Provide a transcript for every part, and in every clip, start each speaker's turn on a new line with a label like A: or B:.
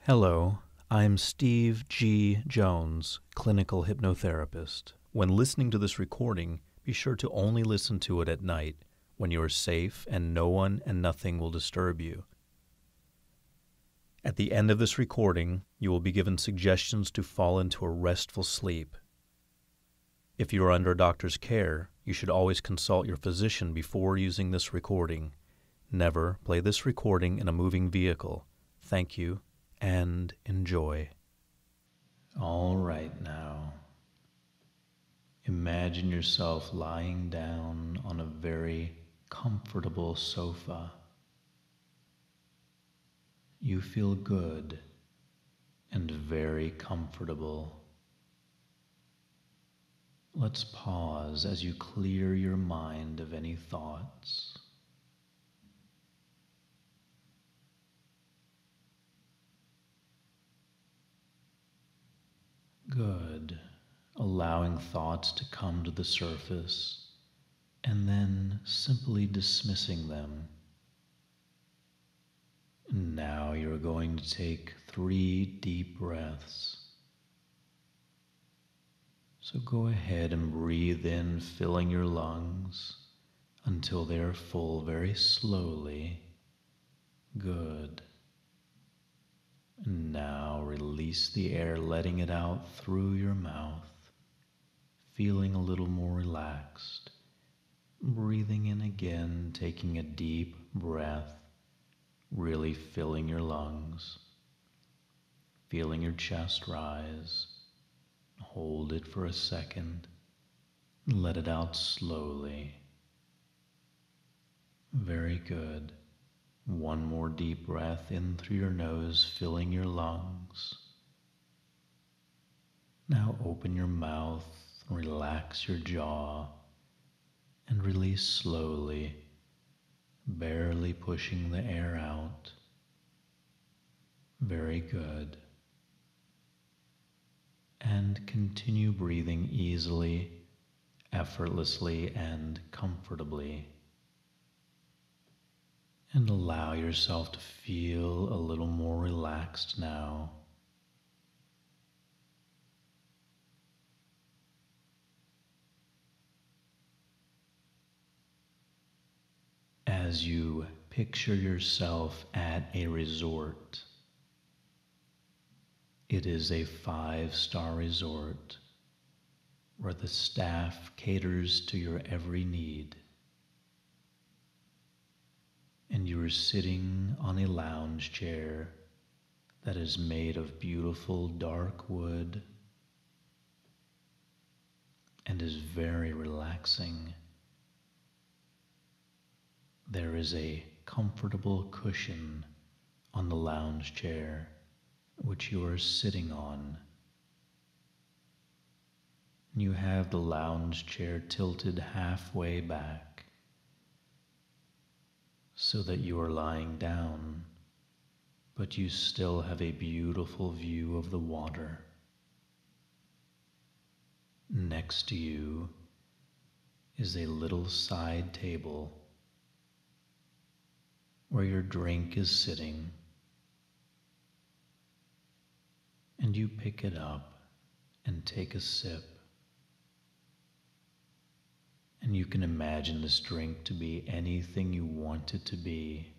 A: Hello, I'm Steve G. Jones, clinical hypnotherapist. When listening to this recording, be sure to only listen to it at night when you are safe and no one and nothing will disturb you. At the end of this recording, you will be given suggestions to fall into a restful sleep. If you are under a doctor's care, you should always consult your physician before using this recording. Never play this recording in a moving vehicle. Thank you, and enjoy. All right now. Imagine yourself lying down on a very comfortable sofa. You feel good and very comfortable. Let's pause as you clear your mind of any thoughts. Good. Allowing thoughts to come to the surface and then simply dismissing them. Now you're going to take 3 deep breaths. So go ahead and breathe in, filling your lungs until they are full very slowly. Good. And now release the air, letting it out through your mouth, feeling a little more relaxed. Breathing in again, taking a deep breath, really filling your lungs, feeling your chest rise. Hold it for a second, and let it out slowly. Very good. One more deep breath in through your nose, filling your lungs. Now open your mouth, relax your jaw, and release slowly, barely pushing the air out. Very good. And continue breathing easily, effortlessly, and comfortably. And allow yourself to feel a little more relaxed now. As you picture yourself at a resort, it is a 5-star resort where the staff caters to your every need. And you are sitting on a lounge chair that is made of beautiful dark wood and is very relaxing. There is a comfortable cushion on the lounge chair which you are sitting on. You have the lounge chair tilted halfway back so that you are lying down, but you still have a beautiful view of the water. Next to you is a little side table where your drink is sitting, and you pick it up and take a sip. And you can imagine this drink to be anything you want it to be.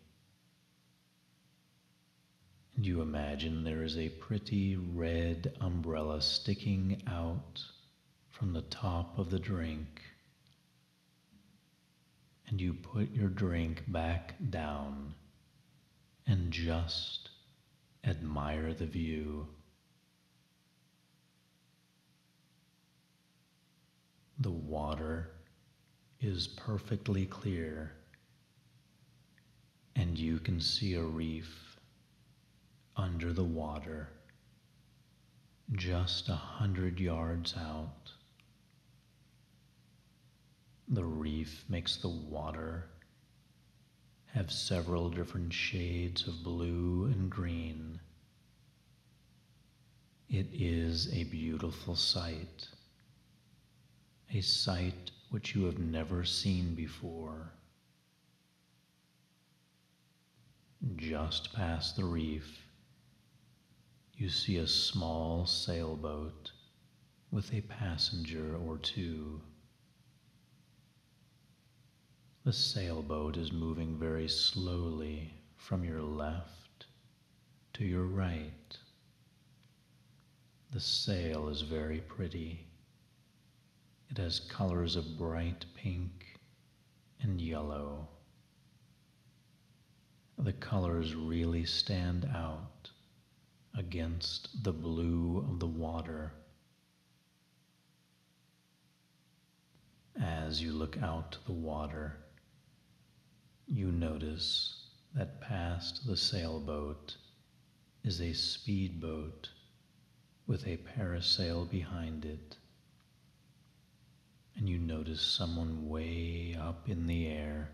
A: And you imagine there is a pretty red umbrella sticking out from the top of the drink. And you put your drink back down and just admire the view. The water is perfectly clear, and you can see a reef under the water just 100 yards out. The reef makes the water have several different shades of blue and green. It is a beautiful sight, a sight which you have never seen before. Just past the reef you see a small sailboat with a passenger or two. The sailboat is moving very slowly from your left to your right. The sail is very pretty. It has colors of bright pink and yellow. The colors really stand out against the blue of the water. As you look out to the water, you notice that past the sailboat is a speedboat with a parasail behind it. And you notice someone way up in the air.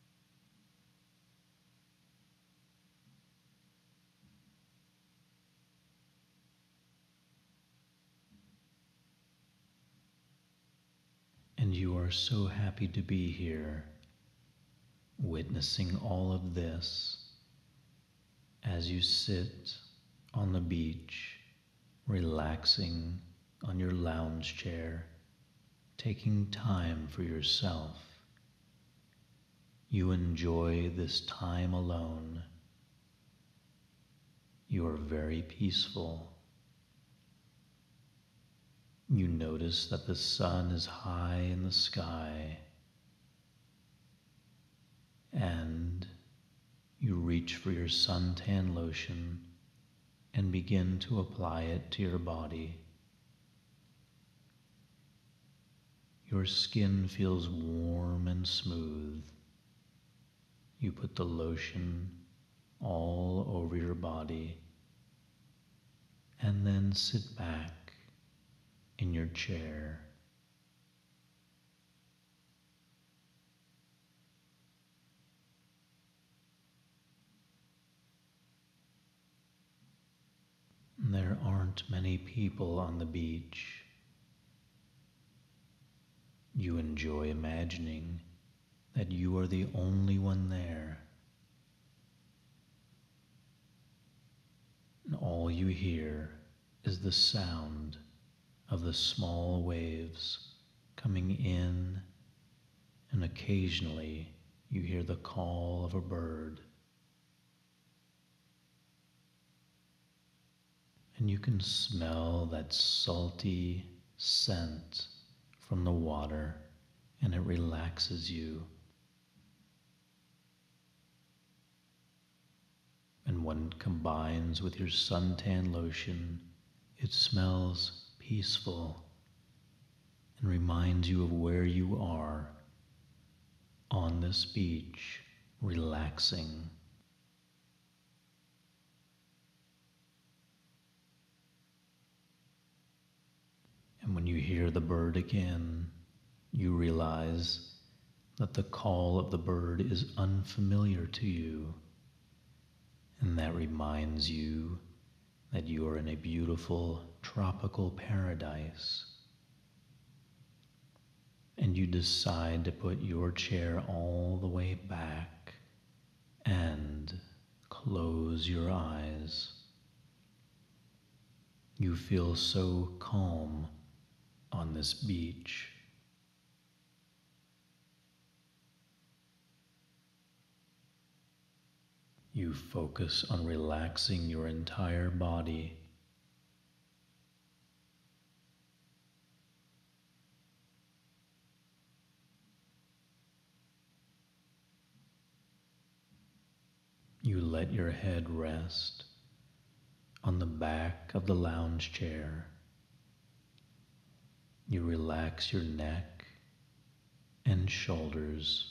A: And you are so happy to be here, witnessing all of this as you sit on the beach, relaxing on your lounge chair, taking time for yourself. You enjoy this time alone. You are very peaceful. You notice that the sun is high in the sky, and you reach for your suntan lotion and begin to apply it to your body. Your skin feels warm and smooth. You put the lotion all over your body and then sit back in your chair. There aren't many people on the beach. You enjoy imagining that you are the only one there. And all you hear is the sound of the small waves coming in, and occasionally you hear the call of a bird. And you can smell that salty scent from the water, and it relaxes you. And when it combines with your suntan lotion, it smells peaceful and reminds you of where you are on this beach, relaxing. And when you hear the bird again, you realize that the call of the bird is unfamiliar to you, and that reminds you that you are in a beautiful tropical paradise. And you decide to put your chair all the way back and close your eyes. You feel so calm on this beach. You focus on relaxing your entire body. You let your head rest on the back of the lounge chair. You relax your neck and shoulders.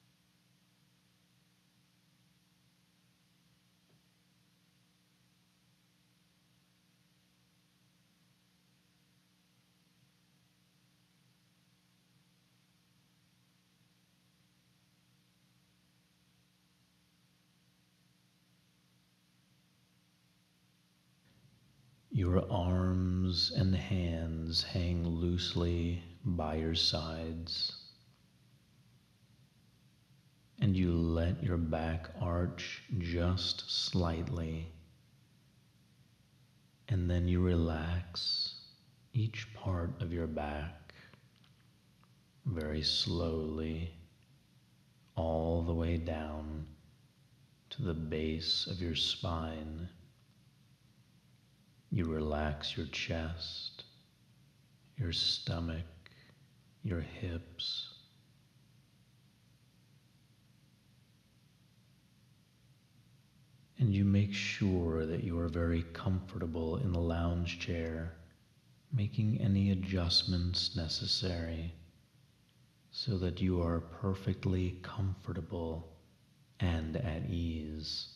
A: Your arms and hands hang loosely by your sides, and you let your back arch just slightly. And then you relax each part of your back very slowly, all the way down to the base of your spine. You relax your chest, your stomach, your hips. And you make sure that you are very comfortable in the lounge chair, making any adjustments necessary so that you are perfectly comfortable and at ease.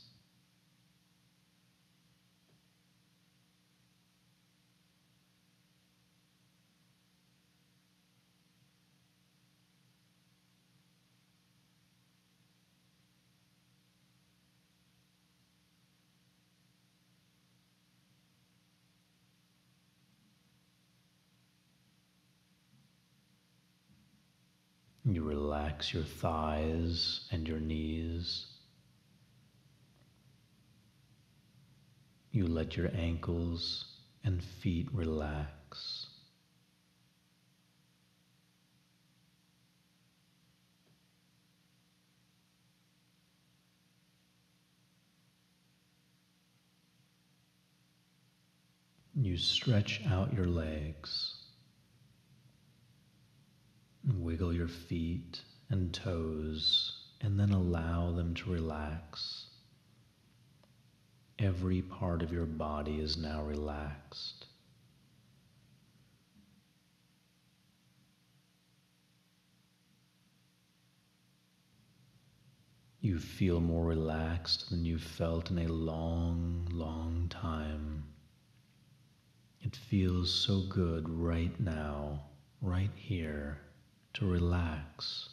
A: You relax your thighs and your knees. You let your ankles and feet relax. You stretch out your legs, wiggle your feet and toes, and then allow them to relax. Every part of your body is now relaxed. You feel more relaxed than you've felt in a long, long time. It feels so good right now, right here, to relax.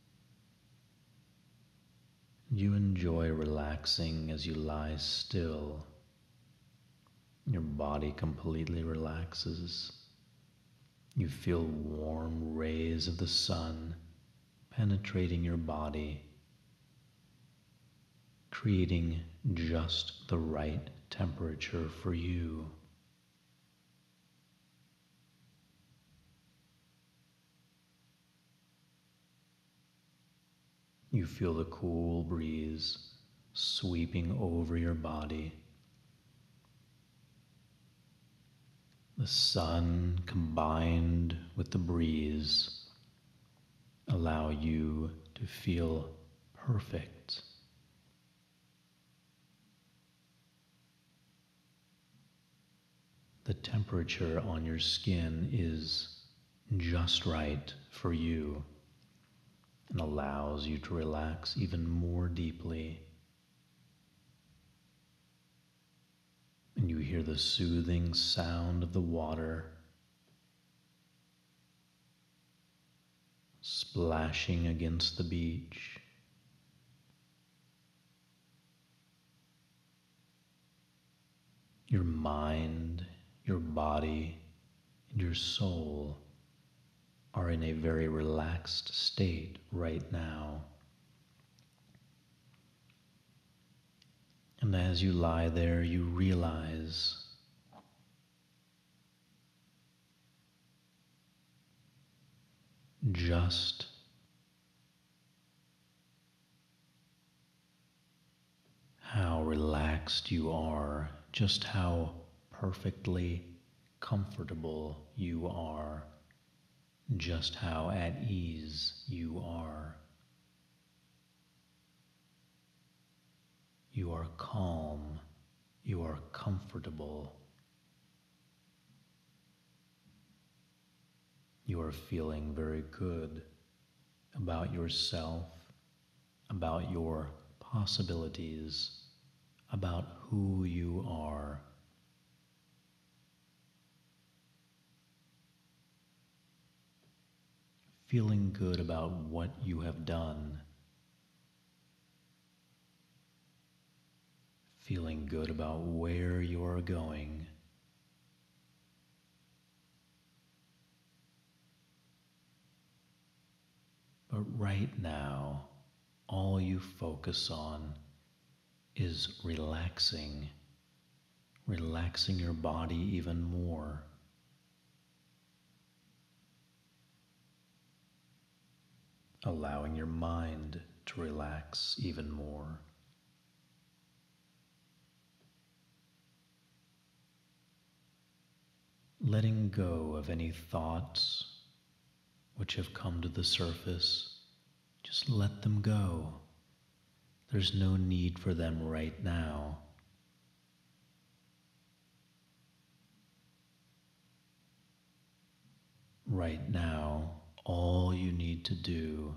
A: You enjoy relaxing as you lie still. Your body completely relaxes. You feel warm rays of the sun penetrating your body, creating just the right temperature for you. You feel the cool breeze sweeping over your body. The sun combined with the breeze allow you to feel perfect. The temperature on your skin is just right for you and allows you to relax even more deeply. And you hear the soothing sound of the water splashing against the beach. Your mind, your body, and your soul are in a very relaxed state right now. And as you lie there, you realize just how relaxed you are, just how perfectly comfortable you are, just how at ease you are. You are calm, you are comfortable, you are feeling very good about yourself, about your possibilities, about who you are. Feeling good about what you have done. Feeling good about where you are going. But right now, all you focus on is relaxing, relaxing your body even more, allowing your mind to relax even more. Letting go of any thoughts which have come to the surface, just let them go. There's no need for them right now. Right now, all you need to do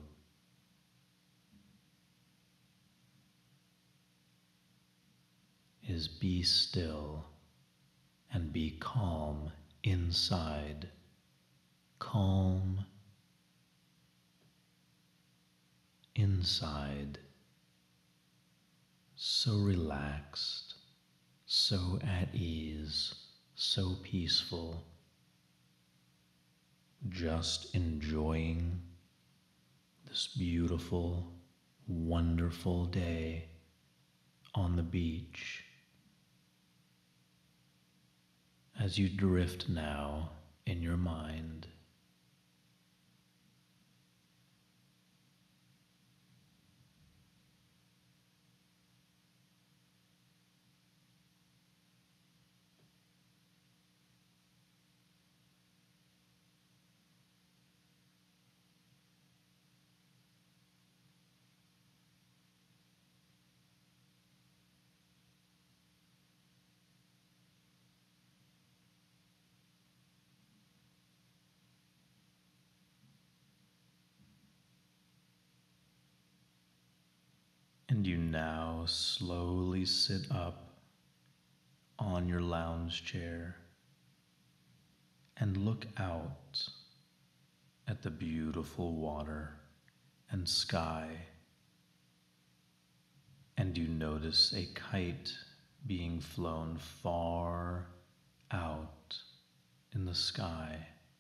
A: is be still and be calm inside. Calm inside. So relaxed, so at ease, so peaceful. Just enjoying this beautiful, wonderful day on the beach. As you drift now in your mind, and you now slowly sit up on your lounge chair and look out at the beautiful water and sky, and you notice a kite being flown far out in the sky.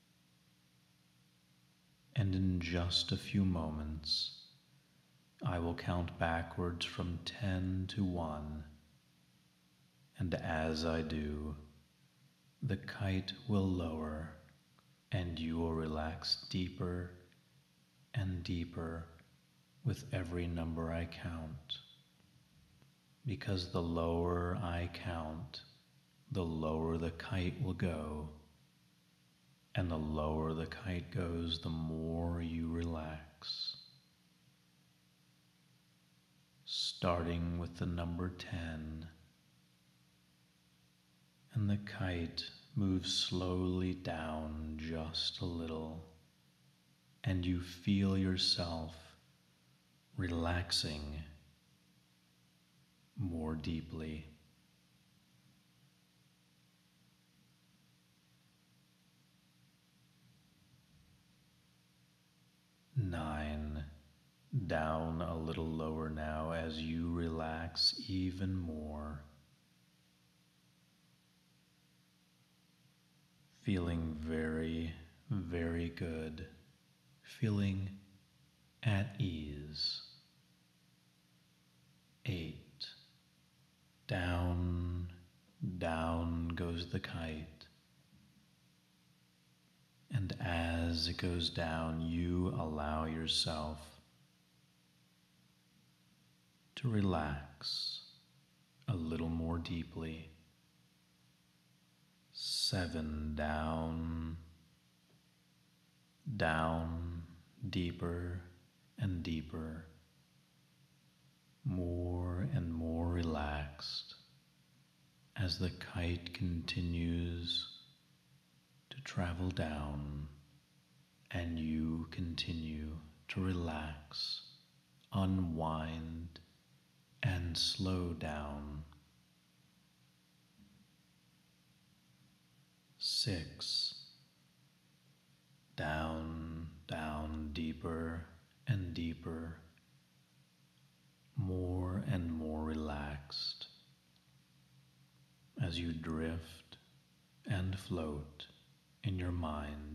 A: And in just a few moments, I will count backwards from 10 to 1, and as I do, the kite will lower and you will relax deeper and deeper with every number I count. Because the lower I count, the lower the kite will go, and the lower the kite goes, the more you relax. Starting with the number 10, and the kite moves slowly down just a little, and you feel yourself relaxing more deeply. 9, down a little lower now as you relax even more. Feeling very, very good. Feeling at ease. 8, down, down goes the kite. And as it goes down, you allow yourself to relax a little more deeply. 7, down, down, deeper and deeper, more and more relaxed as the kite continues to travel down and you continue to relax, unwind, and slow down. 6, down, down, deeper and deeper, more and more relaxed as you drift and float in your mind.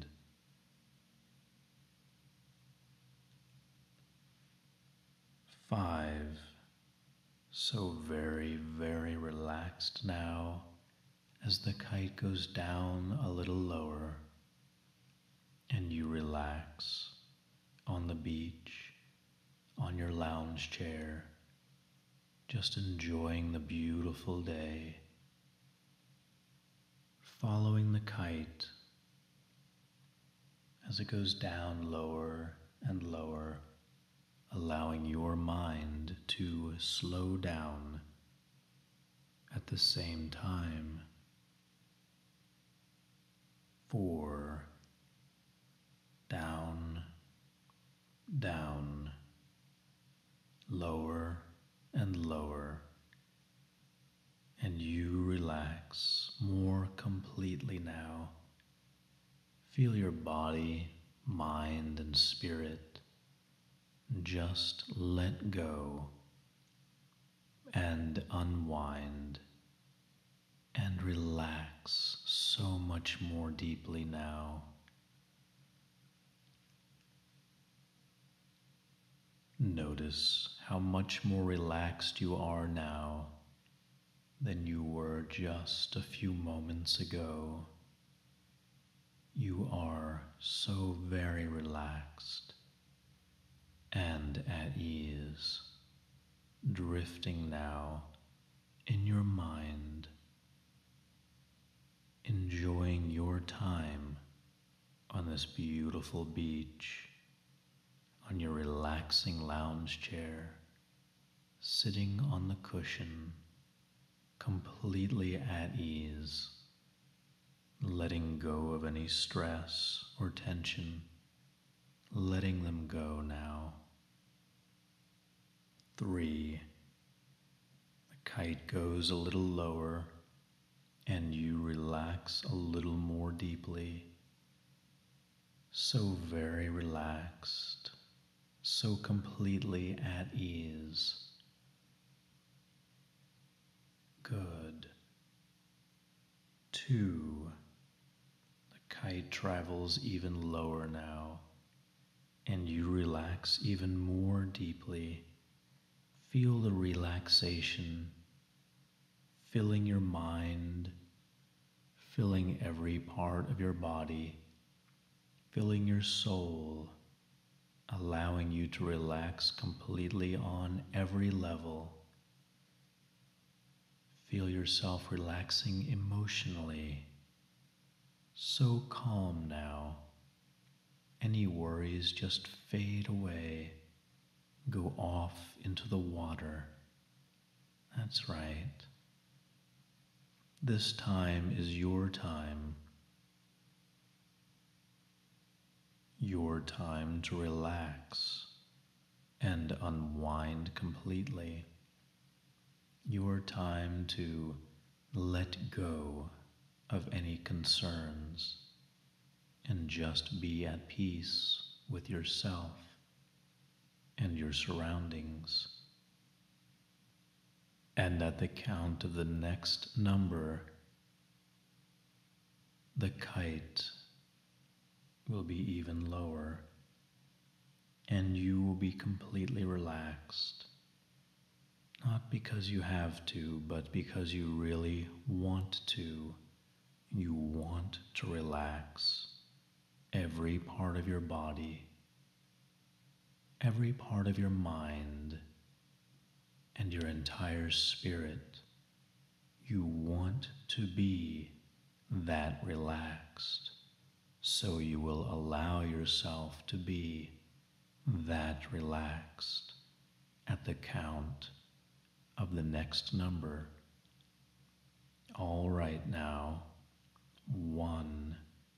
A: 5, so very, very relaxed now as the kite goes down a little lower and you relax on the beach, on your lounge chair, just enjoying the beautiful day, following the kite as it goes down lower and lower, allowing your mind to slow down at the same time. 4, down, down, lower and lower, and you relax more completely now. Feel your body, mind, and spirit just let go and unwind and relax so much more deeply now. Notice how much more relaxed you are now than you were just a few moments ago. You are so very relaxed and at ease, drifting now in your mind, enjoying your time on this beautiful beach, on your relaxing lounge chair, sitting on the cushion, completely at ease, letting go of any stress or tension, letting them go now. 3, the kite goes a little lower and you relax a little more deeply, so very relaxed, so completely at ease. Good. 2, the kite travels even lower now, and you relax even more deeply. Feel the relaxation filling your mind, filling every part of your body, filling your soul, allowing you to relax completely on every level. Feel yourself relaxing emotionally, so calm now. Any worries just fade away, go off into the water. That's right. This time is your time to relax and unwind completely. Your time to let go of any concerns and just be at peace with yourself and your surroundings. And at the count of the next number, the kite will be even lower, and you will be completely relaxed. Not because you have to, but because you really want to. You want to relax every part of your body, every part of your mind, and your entire spirit. You want to be that relaxed, so you will allow yourself to be that relaxed at the count of the next number. All right now, 1.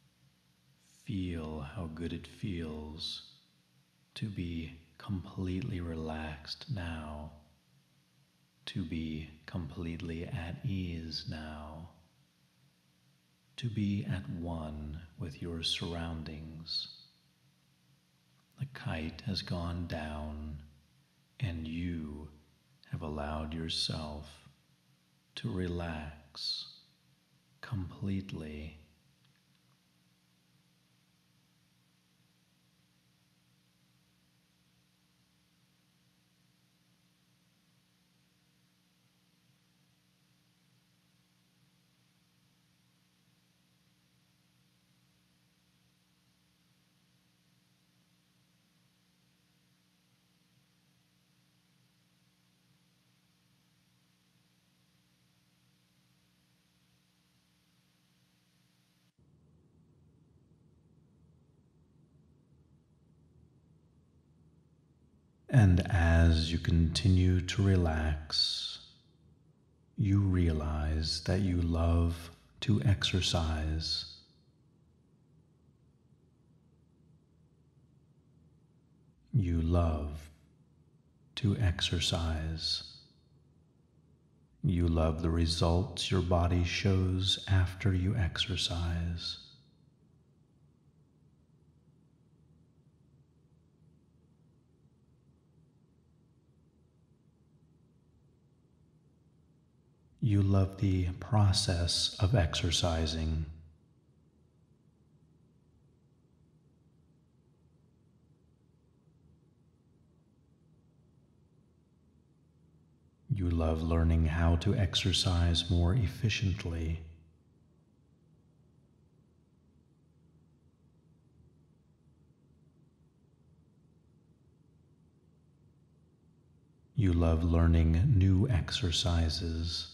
A: Feel how good it feels to be completely relaxed now, to be completely at ease now, to be at one with your surroundings. The kite has gone down, and you have allowed yourself to relax completely. And as you continue to relax, you realize that you love to exercise. You love to exercise. You love the results your body shows after you exercise. You love the process of exercising. You love learning how to exercise more efficiently. You love learning new exercises.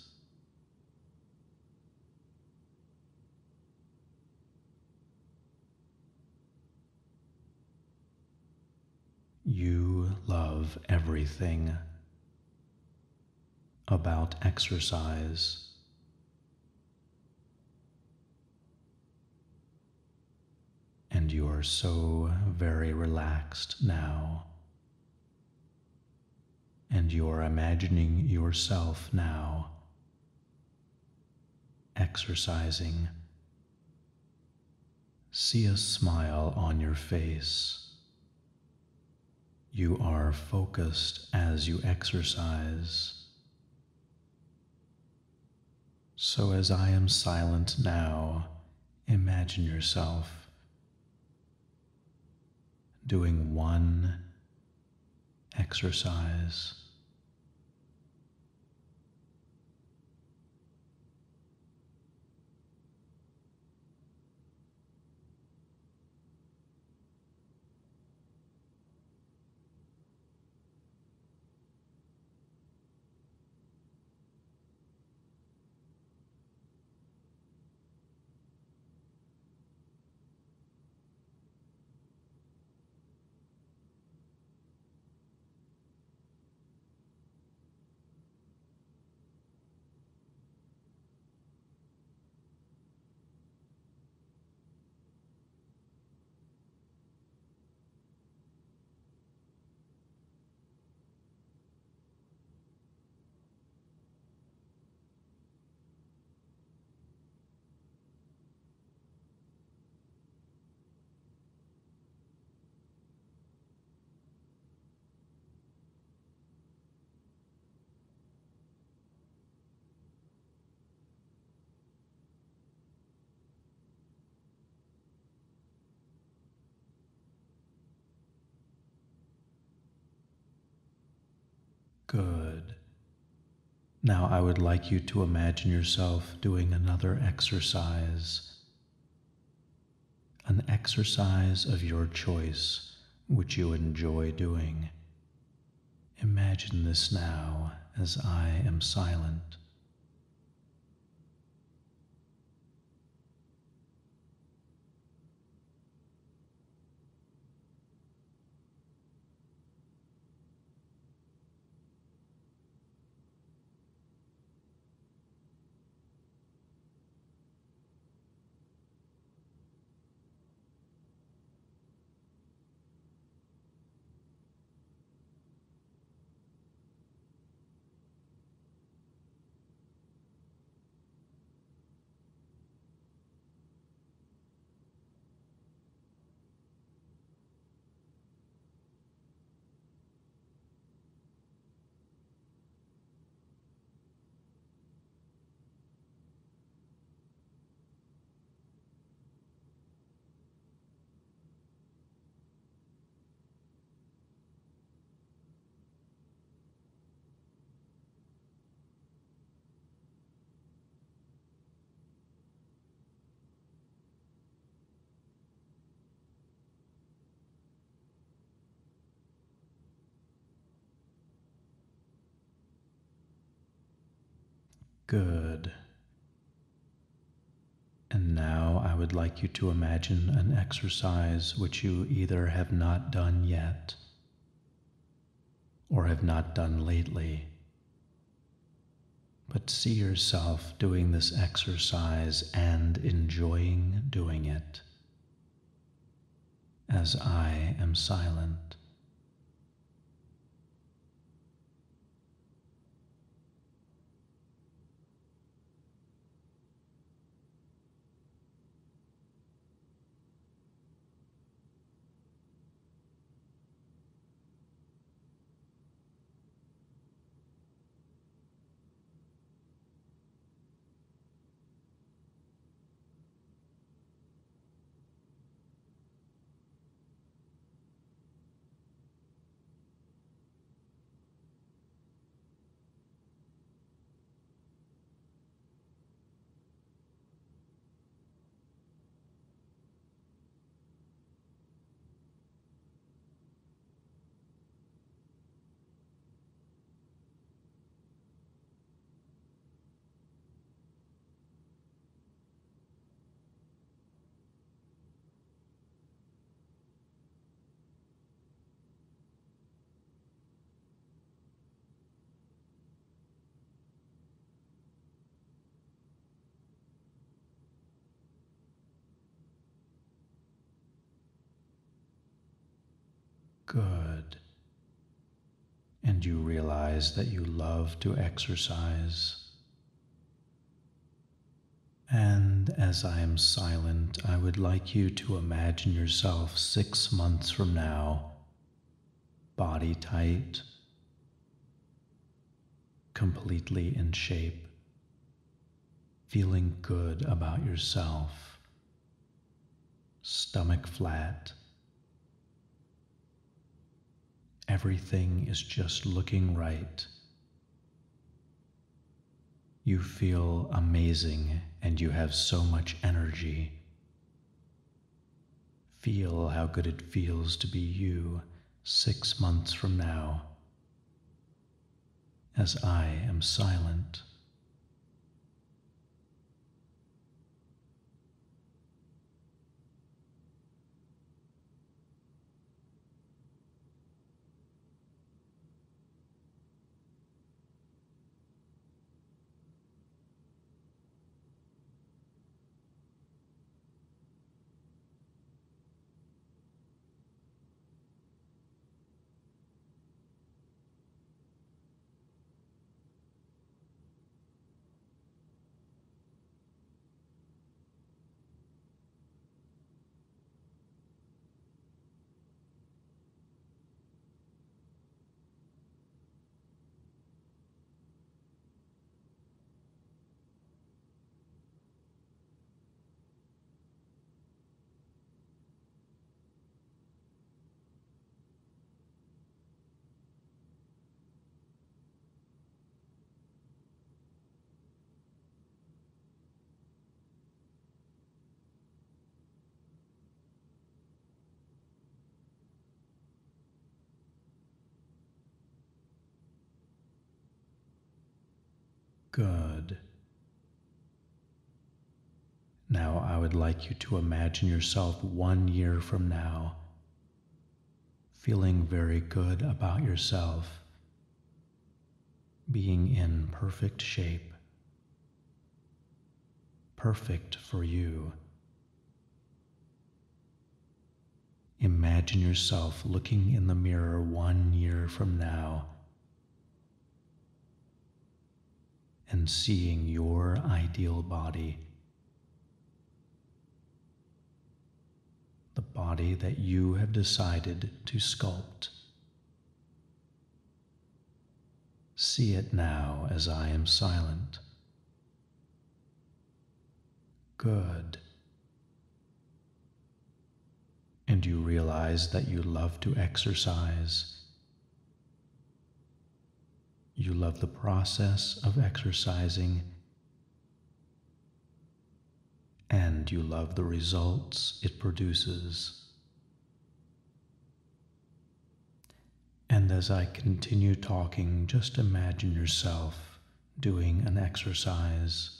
A: You love everything about exercise. And you are so very relaxed now. And you are imagining yourself now exercising. See a smile on your face. You are focused as you exercise. So as I am silent now, imagine yourself doing one exercise. Good. Now I would like you to imagine yourself doing another exercise, an exercise of your choice, which you enjoy doing. Imagine this now as I am silent. Good. And now I would like you to imagine an exercise which you either have not done yet or have not done lately. But see yourself doing this exercise and enjoying doing it as I am silent. Good. And you realize that you love to exercise. And as I am silent, I would like you to imagine yourself 6 months from now, body tight, completely in shape, feeling good about yourself, stomach flat. Everything is just looking right. You feel amazing and you have so much energy. Feel how good it feels to be you 6 months from now, as I am silent. Good. Now I would like you to imagine yourself 1 year from now, feeling very good about yourself, being in perfect shape, perfect for you. Imagine yourself looking in the mirror 1 year from now and seeing your ideal body, the body that you have decided to sculpt. See it now as I am silent. Good. And you realize that you love to exercise. You love the process of exercising, and you love the results it produces. And as I continue talking, just imagine yourself doing an exercise.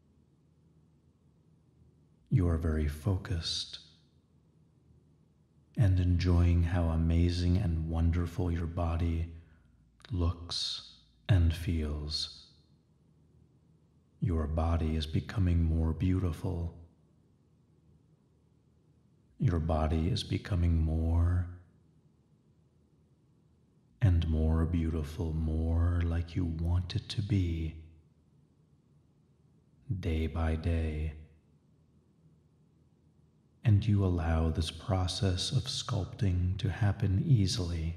A: You are very focused, and enjoying how amazing and wonderful your body looks and feels. Your body is becoming more beautiful. Your body is becoming more and more beautiful, more like you want it to be, day by day. And you allow this process of sculpting to happen easily.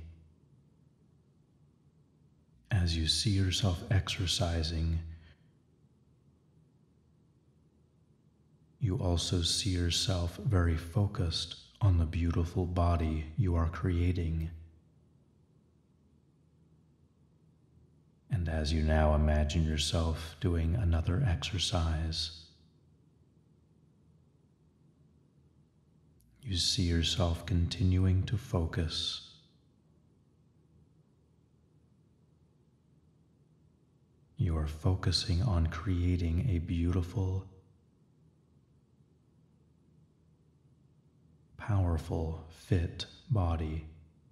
A: As you see yourself exercising, you also see yourself very focused on the beautiful body you are creating. And as you now imagine yourself doing another exercise, you see yourself continuing to focus. You are focusing on creating a beautiful, powerful, fit body.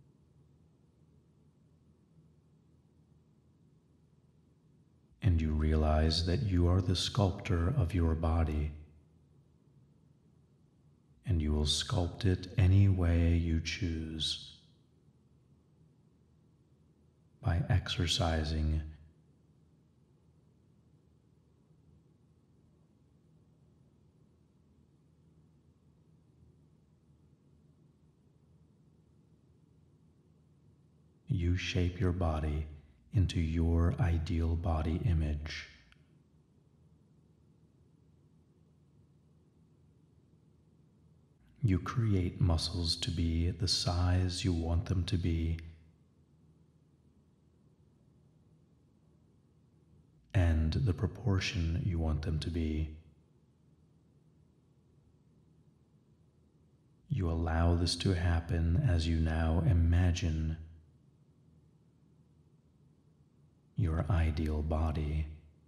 A: And you realize that you are the sculptor of your body, and you will sculpt it any way you choose. By exercising, you shape your body into your ideal body image. You create muscles to be the size you want them to be, and the proportion you want them to be. You allow this to happen as you now imagine your ideal body.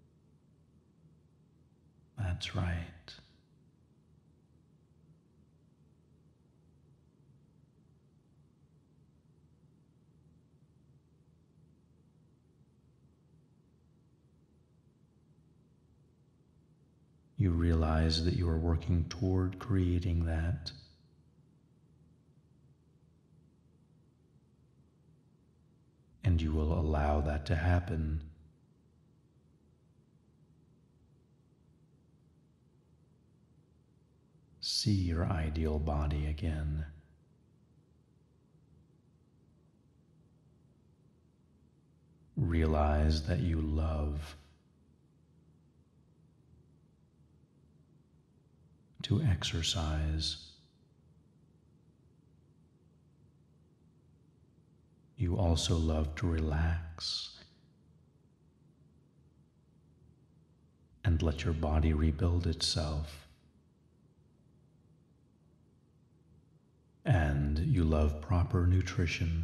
A: That's right. You realize that you are working toward creating that. And you will allow that to happen. See your ideal body again. Realize that you love to exercise. You also love to relax and let your body rebuild itself. And you love proper nutrition,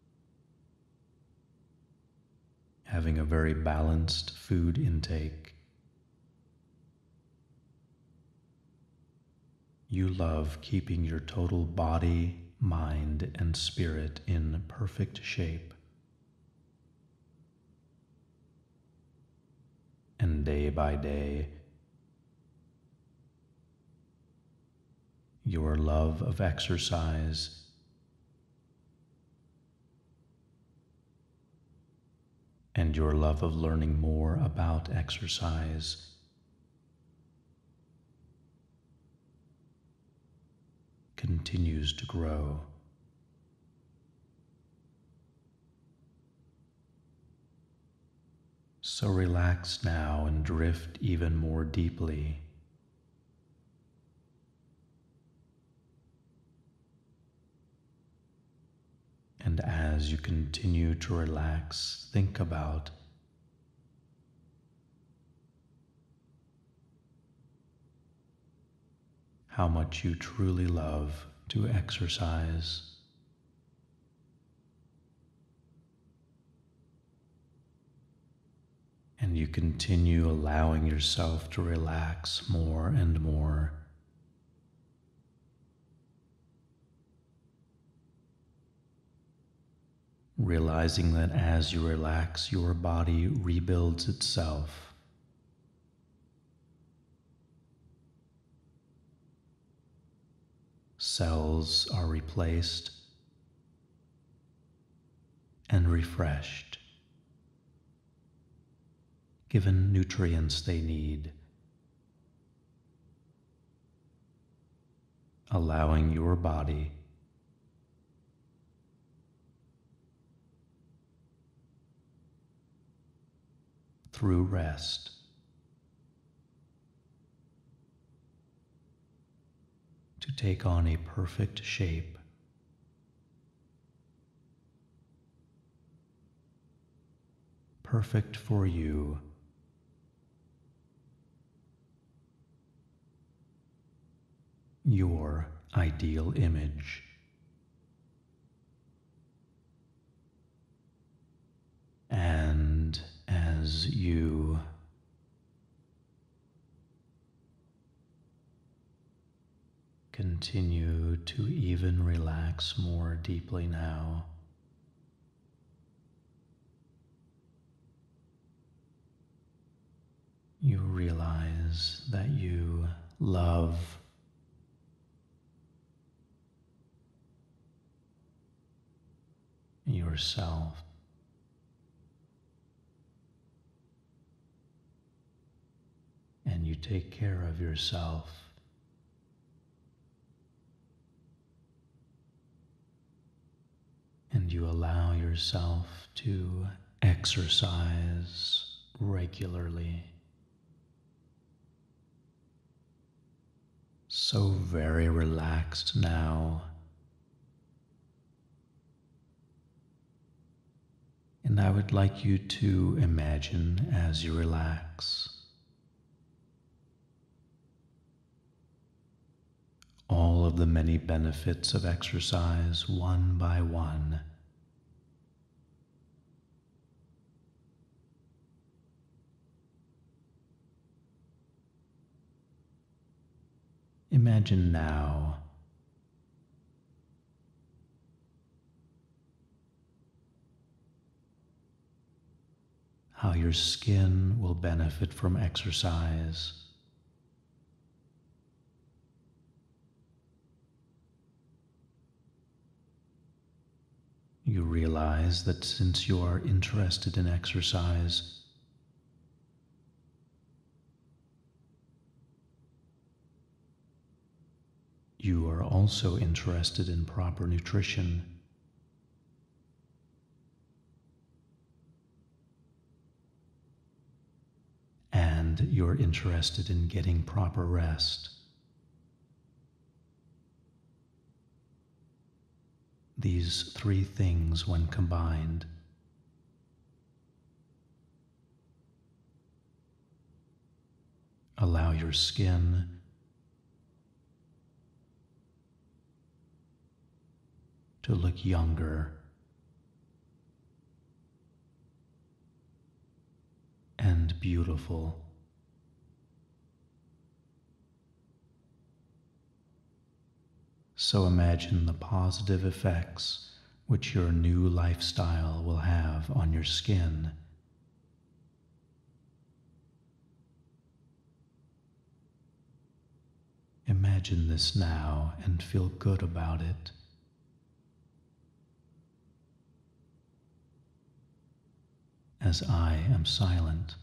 A: having a very balanced food intake. You love keeping your total body, mind, and spirit in perfect shape. And day by day, your love of exercise and your love of learning more about exercise continues to grow. So relax now and drift even more deeply. And as you continue to relax, think about how much you truly love to exercise. And you continue allowing yourself to relax more and more. realizing that as you relax, your body rebuilds itself. Cells are replaced and refreshed, given nutrients they need, allowing your body through rest to take on a perfect shape, perfect for you, your ideal image. And as you continue to even relax more deeply now, you realize that you love yourself. And you take care of yourself. And you allow yourself to exercise regularly. So very relaxed now. And I would like you to imagine as you relax all of the many benefits of exercise one by one. Imagine now how your skin will benefit from exercise. You realize that since you are interested in exercise, you are also interested in proper nutrition. And you're interested in getting proper rest. These three things, when combined, allow your skin to look younger and beautiful. So imagine the positive effects which your new lifestyle will have on your skin. Imagine this now and feel good about it. As I am silent.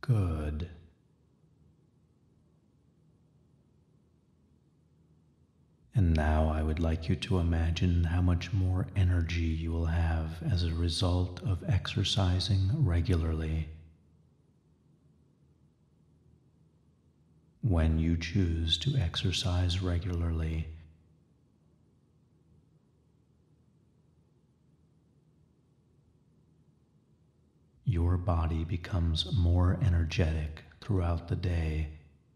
A: Good. And now I would like you to imagine how much more energy you will have as a result of exercising regularly. When you choose to exercise regularly, your body becomes more energetic throughout the day.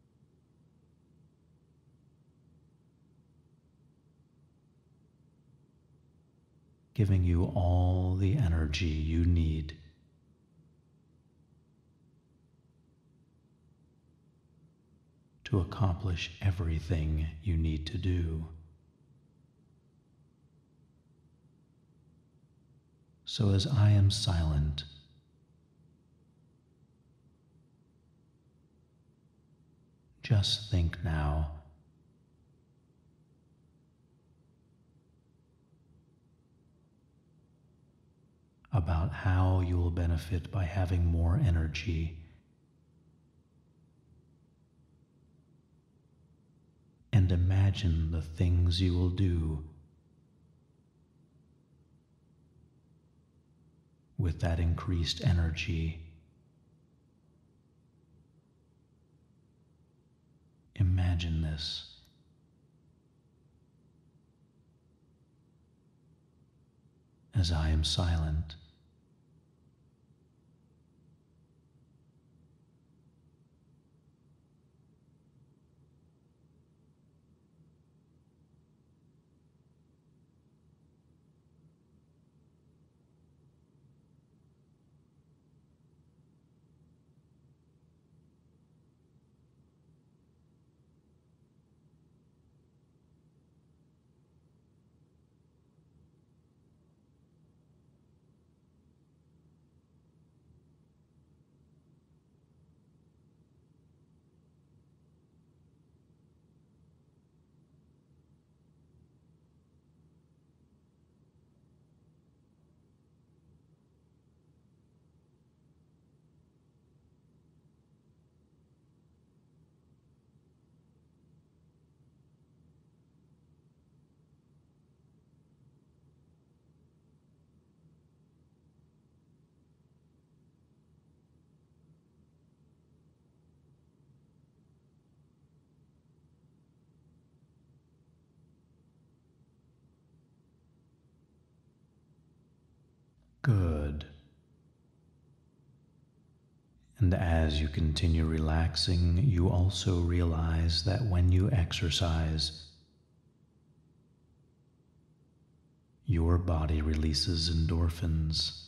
A: Giving you all the energy you need to accomplish everything you need to do. So as I am silent, just think now about how you will benefit by having more energy, and imagine the things you will do with that increased energy. Imagine this. As I am silent, good. And as you continue relaxing, you also realize that when you exercise, your body releases endorphins.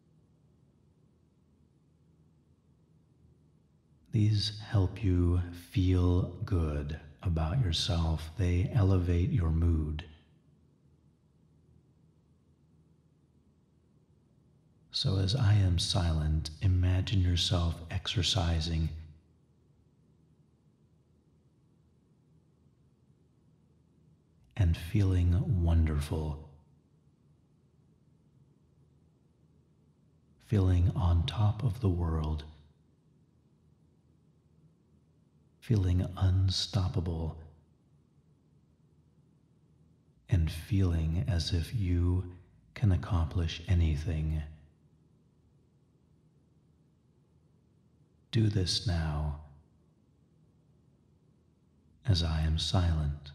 A: These help you feel good about yourself. They elevate your mood. So as I am silent, imagine yourself exercising and feeling wonderful, feeling on top of the world, feeling unstoppable, and feeling as if you can accomplish anything. Do this now as I am silent.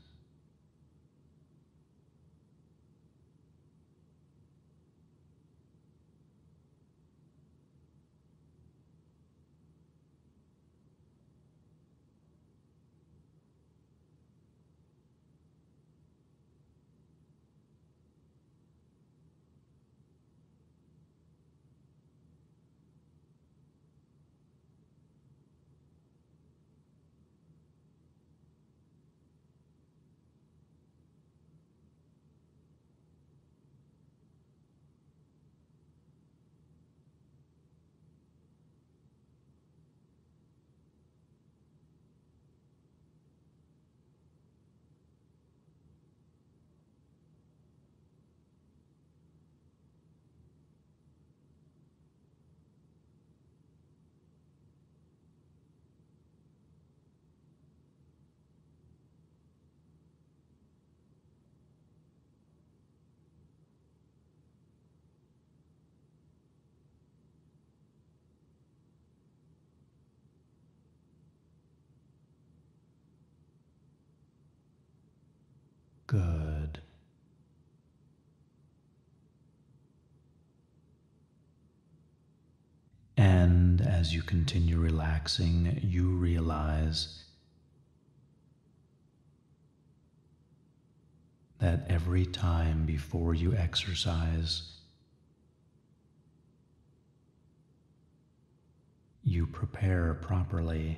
A: Good. And as you continue relaxing, you realize that every time before you exercise, you prepare properly.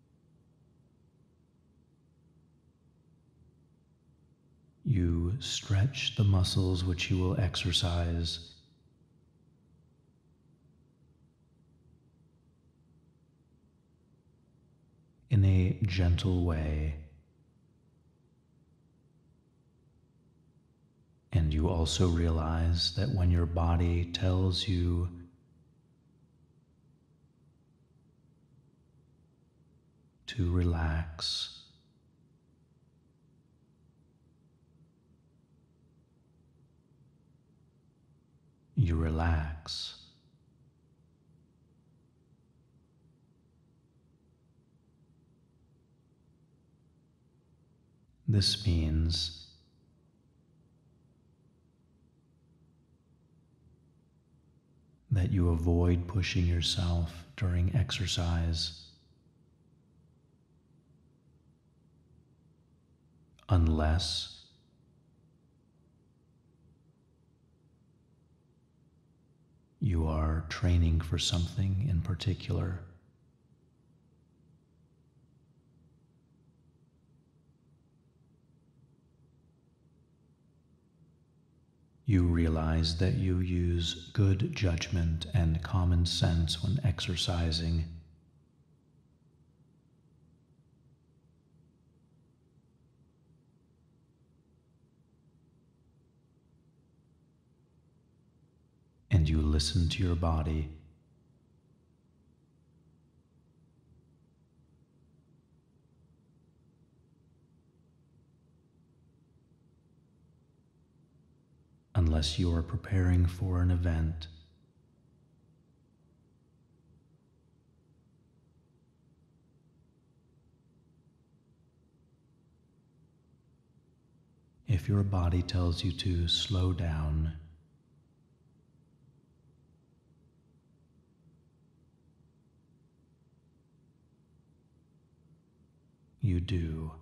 A: You stretch the muscles which you will exercise. In a gentle way. And you also realize that when your body tells you to relax, you relax. This means that you avoid pushing yourself during exercise unless you are training for something in particular. You realize that you use good judgment and common sense when exercising. And you listen to your body. Unless you are preparing for an event. If your body tells you to slow down, you do.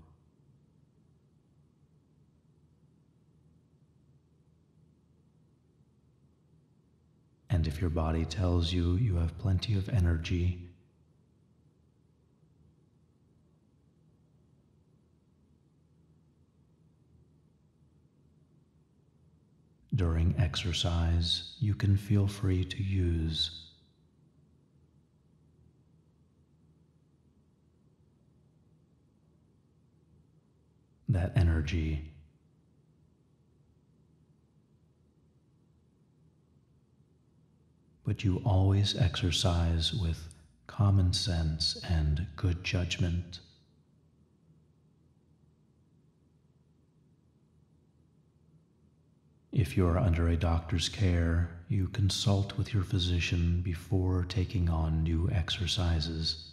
A: And if your body tells you you have plenty of energy, during exercise, you can feel free to use that energy. But you always exercise with common sense and good judgment. If you are under a doctor's care, you consult with your physician before taking on new exercises.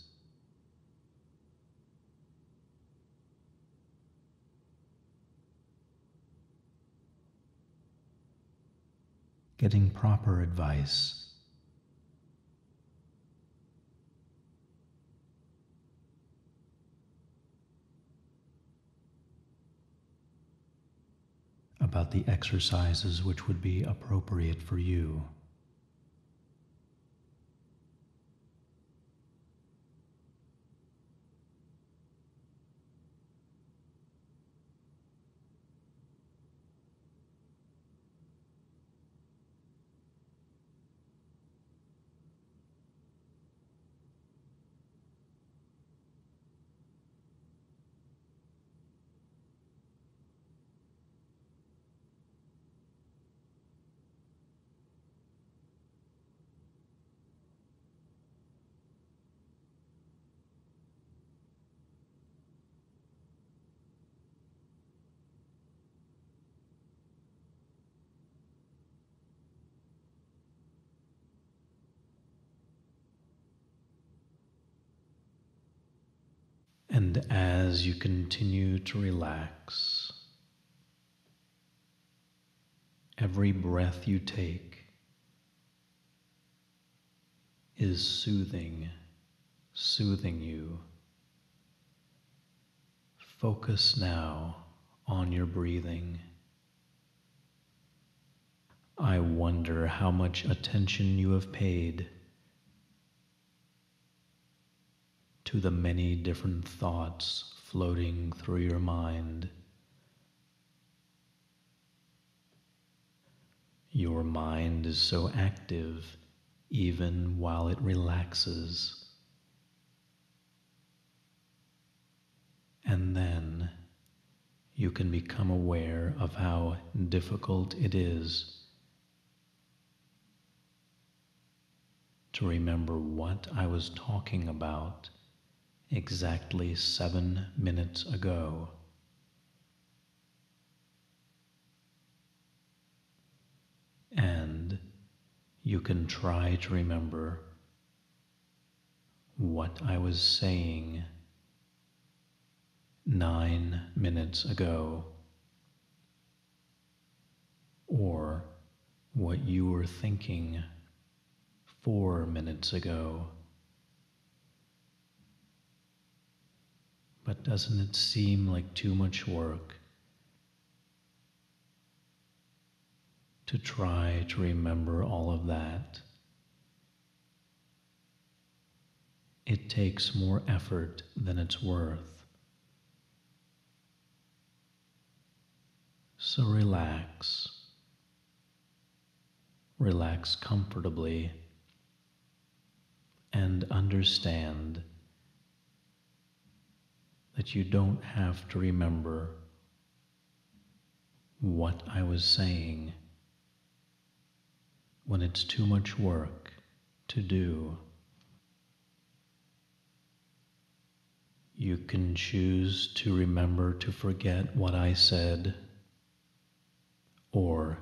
A: Getting proper advice about the exercises which would be appropriate for you. And as you continue to relax, Every breath you take is soothing you. Focus now on your breathing. I wonder how much attention you have paid to the many different thoughts floating through your mind. Your mind is so active even while it relaxes. And then you can become aware of how difficult it is to remember what I was talking about exactly 7 minutes ago. And you can try to remember what I was saying 9 minutes ago, or what you were thinking 4 minutes ago. But doesn't it seem like too much work to try to remember all of that? It takes more effort than it's worth. So relax. Relax comfortably and understand that you don't have to remember what I was saying when it's too much work to do. You can choose to remember to forget what I said, or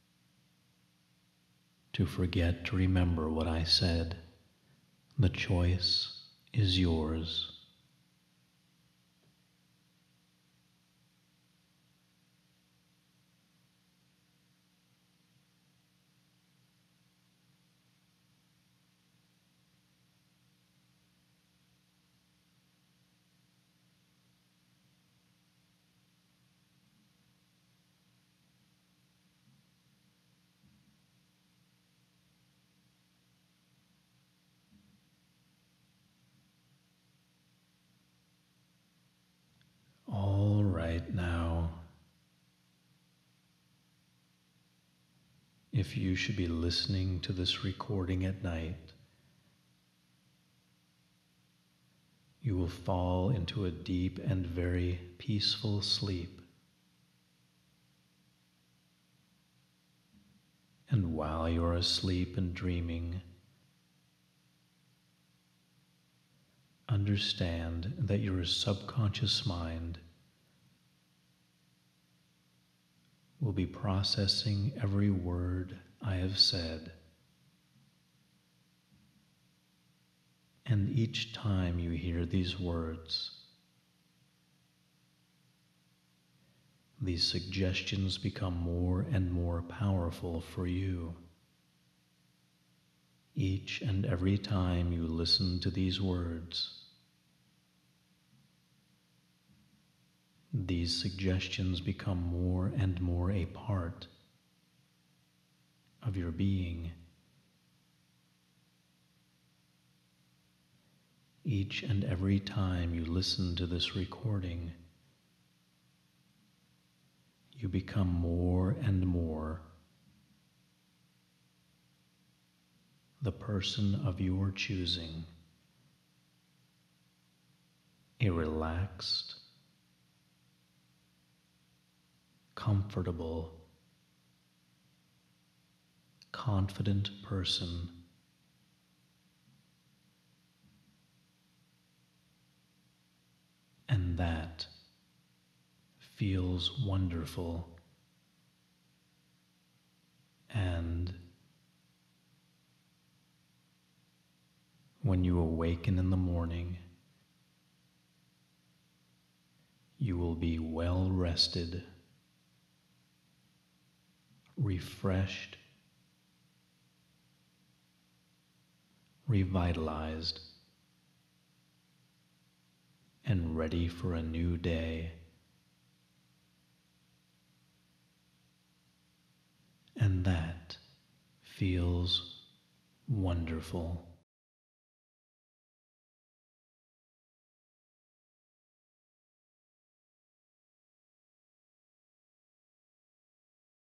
A: to forget to remember what I said. The choice is yours. All right, now, if you should be listening to this recording at night, you will fall into a deep and very peaceful sleep. And while you're asleep and dreaming, understand that your subconscious mind will be processing every word I have said. And each time you hear these words, these suggestions become more and more powerful for you. Each and every time you listen to these words, these suggestions become more and more a part of your being. Each and every time you listen to this recording, you become more and more the person of your choosing, a relaxed, comfortable, confident person. And that feels wonderful. And when you awaken in the morning, you will be well rested, refreshed, revitalized, and ready for a new day. And that feels wonderful.